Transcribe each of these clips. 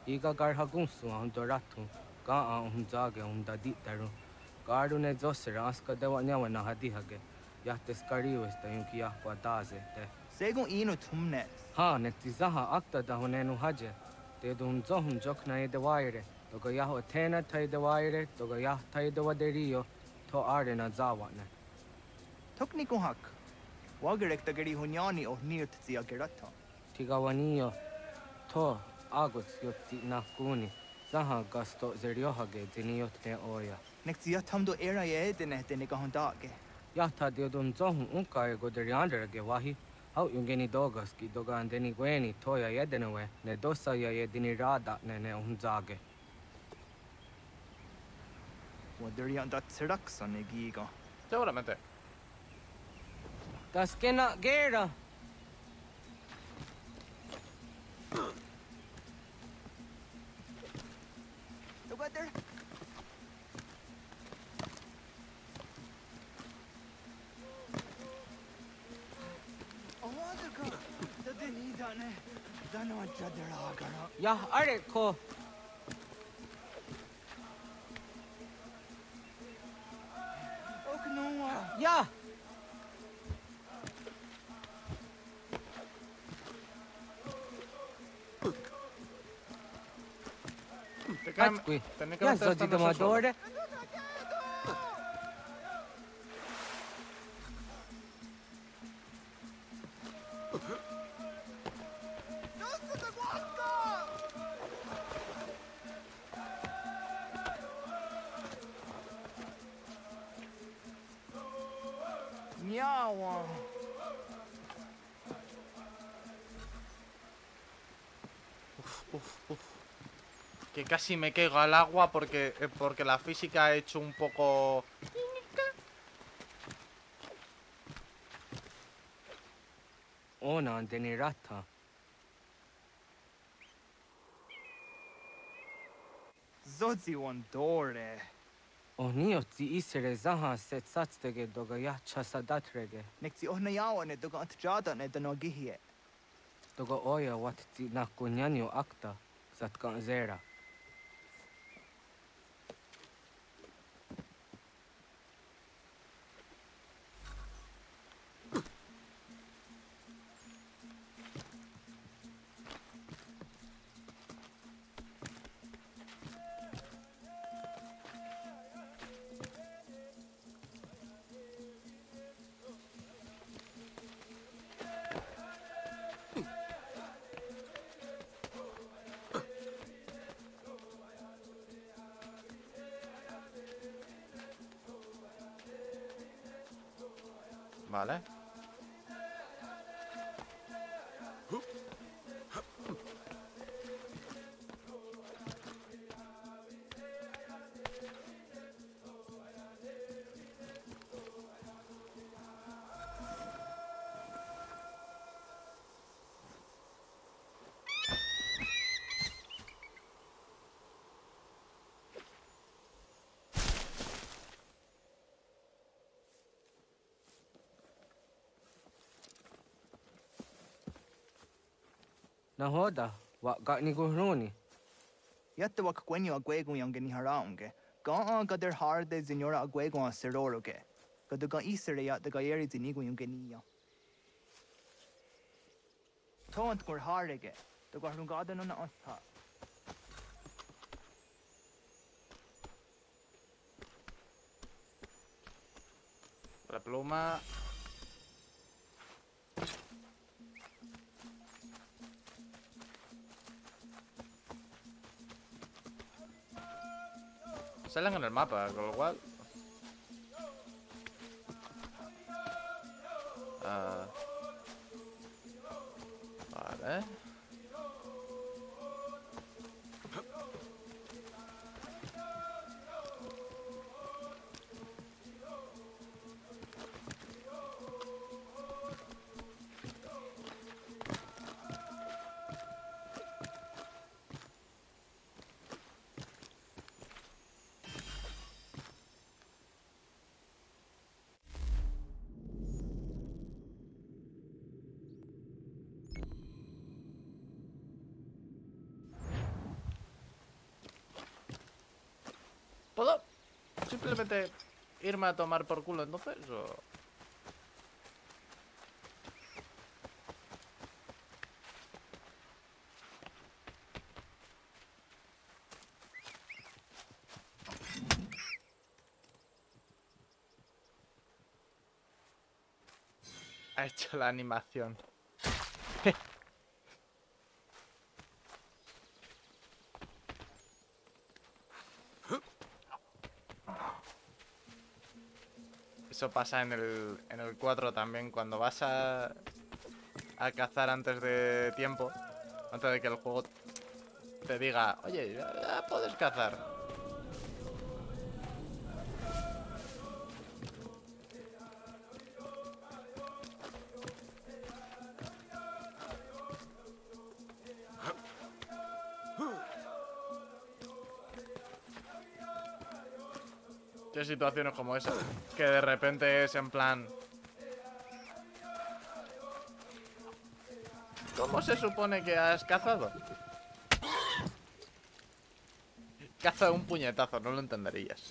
Iga garhagunsu ang doratu, ka ang jage ang dadi taru. Gardu ne zosera aska dewa nyawa na hadihage. Yahtes kariwes ta yung kiyah kwa daze te. Según ino tumnes. Ha, netizaha akta da honenu haje. Te dun zohun jok na edewaire. Toga yaho atena ta edewaire, toga yah ta edewaderio, to are na zawane. Tukni kuhak. Wagerek tagari hunyani o nirt zia gerata. Tigawanio, to agots yotti na kuni. Zaha gasto zeriohage diniot ne oya. Nek zia tamdo era ye dene dene kahondage. Yahta diodun zohun unka ego deriandere wahi. Hau yungeni dogas ki doga andeni gueni toya yedenewe ne dosa ya yedini rada ne unzage. Waderian dat seraxan e giga. Seguramente. Das kena gera. Together. Yah are ko. Ja! Catqui, ja sto di domatore. Miau. Uf. Que casi me caigo al agua porque la física ha hecho un poco... Ona andeni rata. Zodzi wandore. Onio ti isere zaha set satstege doga yah chasadatrege. Nekti ohnayawa ne doga antjada ne danogihie. Doga oya wat ti nakunyanyo akta zatkan zera. Vale. Nahoda, wa ga ni guruni. Yatte wak kwenyo agwego yang geni haraunge. Ga gader harde zinora agwego a seroroge. Gaduga isere ya daga yeri zinigo yung genia. Toant gur harege. Daga rungada no na osta. La pluma. Salen en el mapa, con lo cual... Vale. ¿Puedo simplemente irme a tomar por culo entonces? ¿O? Ha hecho la animación. Eso pasa en el 4 también, cuando vas a cazar antes de tiempo, antes de que el juego te diga, oye, ya puedes cazar. ¿Qué situaciones como esa? Que de repente es en plan... ¿Cómo se supone que has cazado? Caza de un puñetazo, no lo entenderías.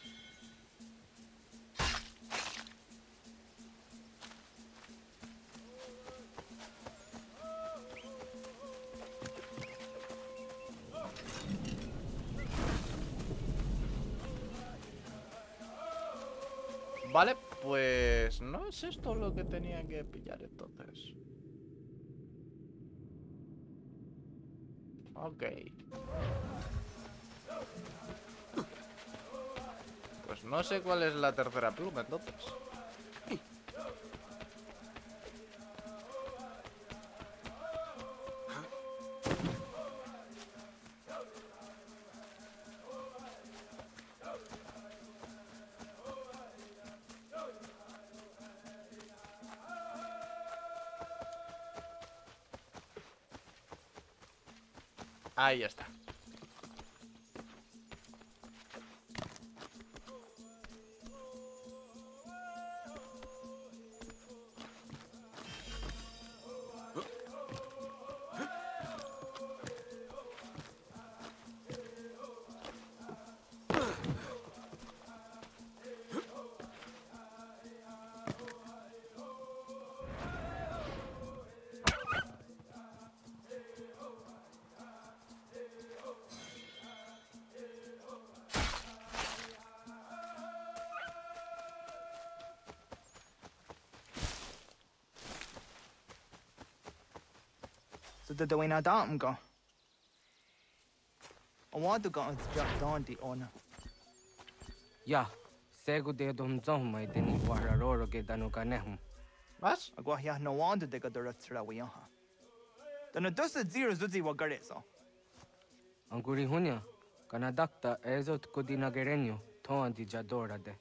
Vale, pues no es esto lo que tenía que pillar entonces. Ok. Pues no sé cuál es la tercera pluma entonces. Ahí está. So the way na dam go. I want to go and drop down the owner. Ya, sego de dum zong mai de ni wararoro ke danu kanehum. ¿Más? I go here no want to take a direct ra we ha. Then it does the zero zuzi wa gare so. Anguri hunya, kanadakta ezot kudina gerenyo, toan di jadora de.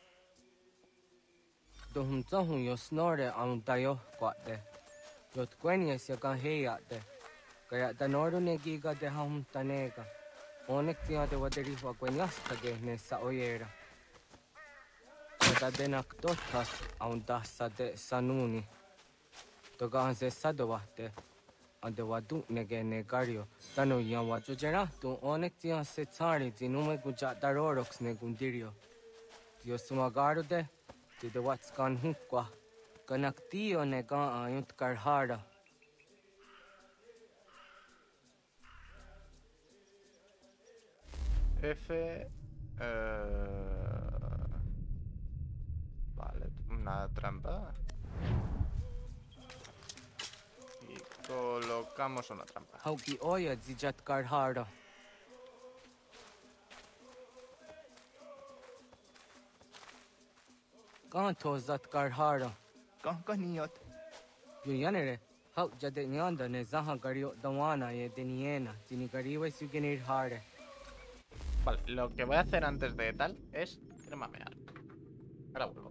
Dum zong yo snore am tayo kwate. Yot kwenyes ya kan heyate. Kaya tanoru ne giga de ham tanega. Onek tia de wateri wa kwenyasta ge ne sa oyera. Kata denak totas aun tassa de sanuni. Toga se sadowate. Ande wadu nege ne gario. Tanu yan wa jujera tu onek tia se tsari tinume guja darorox ne gundirio. Tio sumagaru de. Ti de watskan hukwa. Kanak tio ne ga ayut karhara. F... Vale, una trampa. Y colocamos una trampa. Hauki oya zijat karhara. Kanto zat karhara. Ka niot. Yuyanere. Hau jade nyanda ne zaha gario dawana ye deniena. Tini gariwe sugenir hare. Vale, lo que voy a hacer antes de tal es irme a mear. Ahora vuelvo.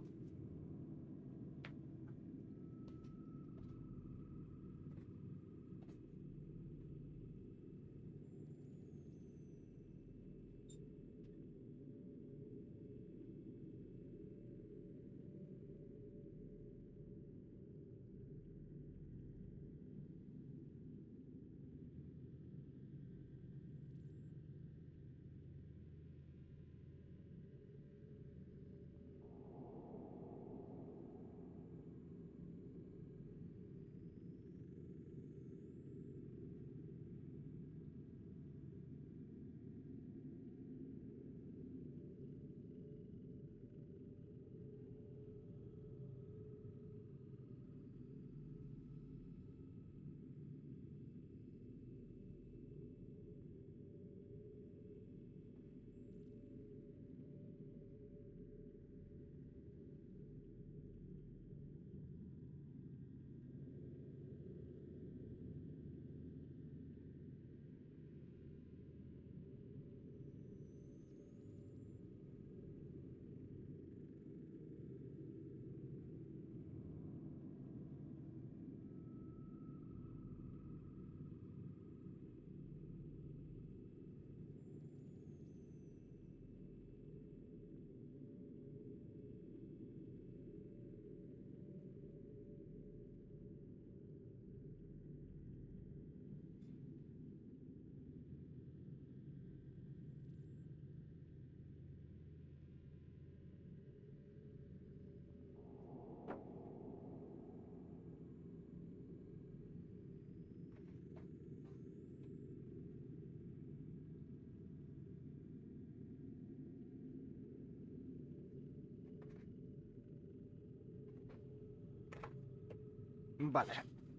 Vale.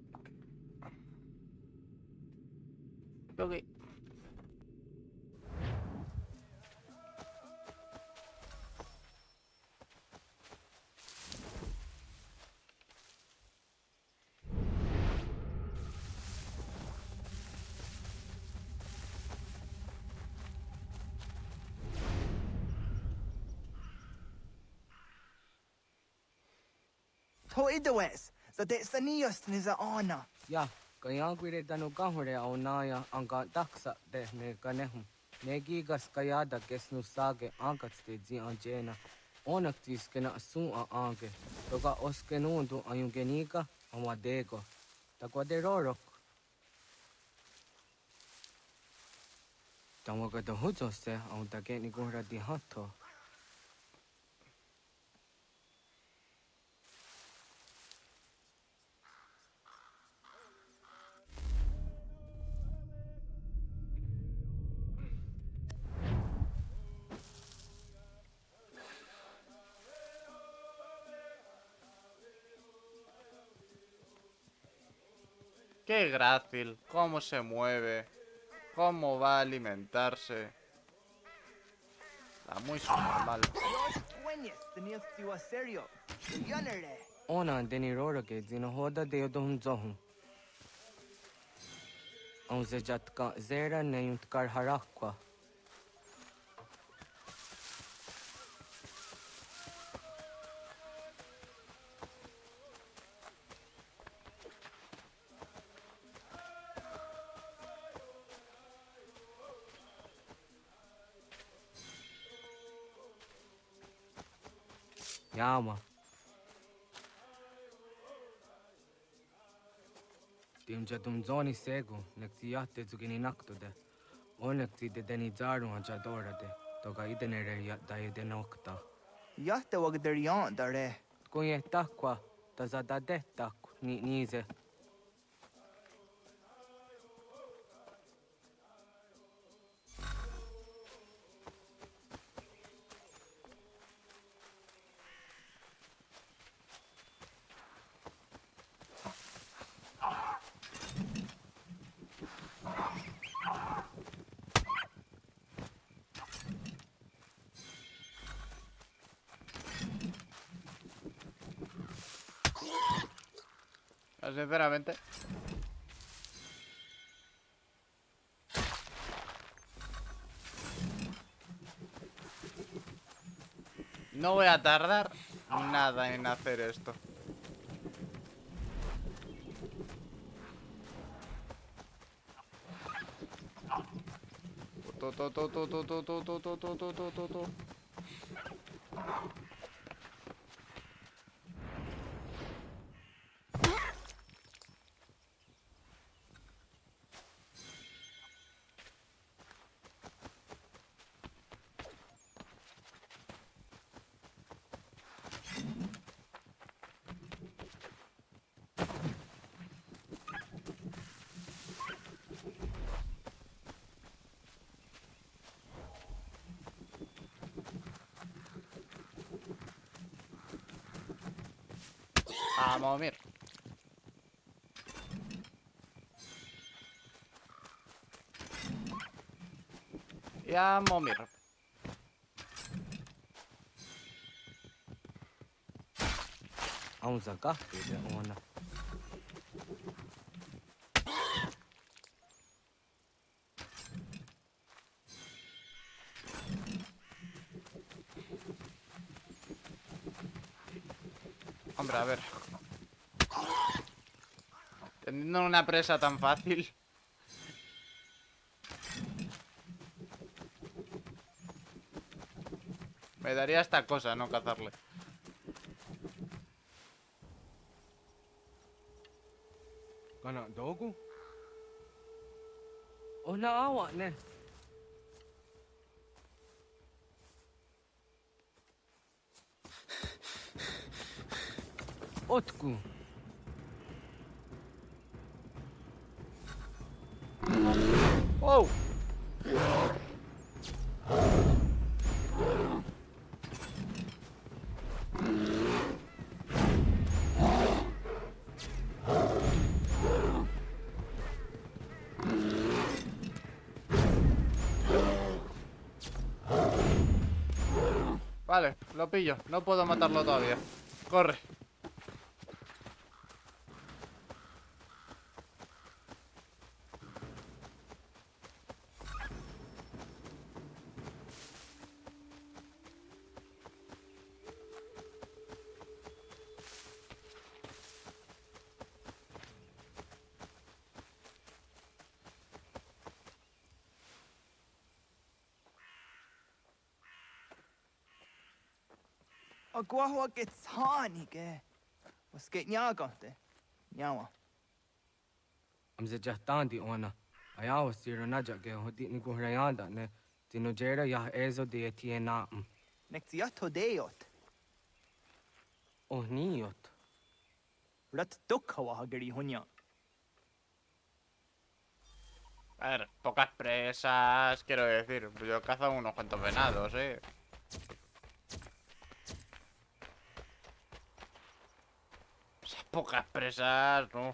Ok. Thôi Wes, sa te sanios ni sa ana. Ja, kaya kuire tanu kahure au naya anka taksa de ne kanehum. Ne gigas kayada kesnu sage ankatste zi anjena. Onaktis kena sun a anke. Toka oskenuntu ayunkenika amadeko. Takwa de rorok. Tamaka to hutoste au takeni kuhra di hatto. Qué grácil, cómo se mueve, cómo va a alimentarse. Está muy subnormal. Los Quenius, sanios tiwa serio. Yanere. Ona deni rorake zina hoda de yodum zohum. Au zejatka zera ne yuntkar harakwa. Yama. Timja tumzoni sego, nektiate zugini naktude. Onekti de deni zaru anjadorade. Toka idenere ya daide nokta. Yatte wag der yan dare. Kunye takwa, tazadade tak, nize. Sinceramente. No voy a tardar nada en hacer esto. Vamos, mira. Ya, momir. Aun zakahke de ona. Hombre, a ver. Teniendo una presa tan fácil. Me daría esta cosa no cazarle. Kana dogu? Ona awa ne. Otku. ¡Oh! Vale, lo pillo. No puedo matarlo todavía. Corre. Agua que tsani que. Was geht nyagate? Nyawa. Am se jahtandi ona. Ayaw siro naja ke hodi ni kuhrayanda ne. Tino jera yah ezo de tiena. Nektiato deot. Oh niot. Rat dukhawa hageri hunya. A ver, pocas presas, quiero decir. Yo he cazado unos cuantos venados, Esas pocas presas, no.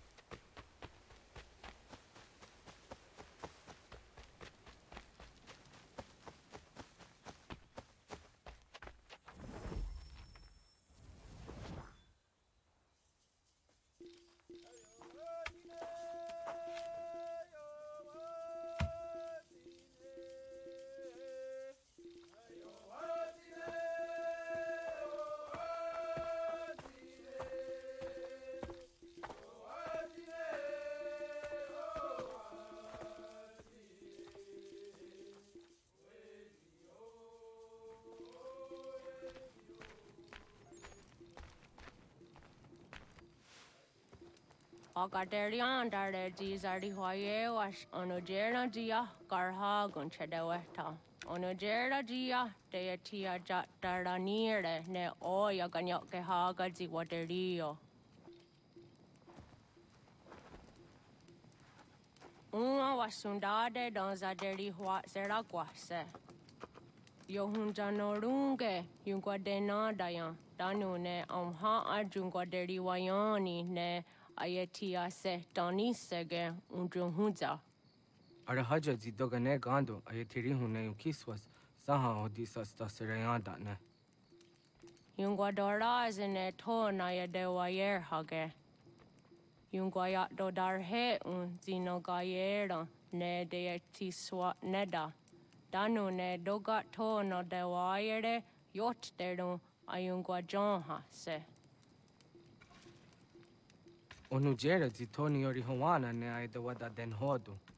Agaderian darde jizardi hoye was onojera jia garha gunchedeweta. Onojera jia deatia jatardanire ne oya ganyoke haga ziwaderio. Uma wasundade donzaderi hua zeraguase. Yohunjanorunge yungwadenadayan danune amha ajungwaderi wayani ne ayatia se danisege unjunhuza. Arahaja zidogane gando ayetiri hune ukiswas. Saha odisas tasirayanda ne. Yungwadora zine to na yadewayer hage. Yungwayat dodarhe un zinogayera ne deetiswa neda. Danu ne dogat to no dewayere yot deru ayungwajonha se. Onujera zitoni yori hawana ne aidawada den hodu.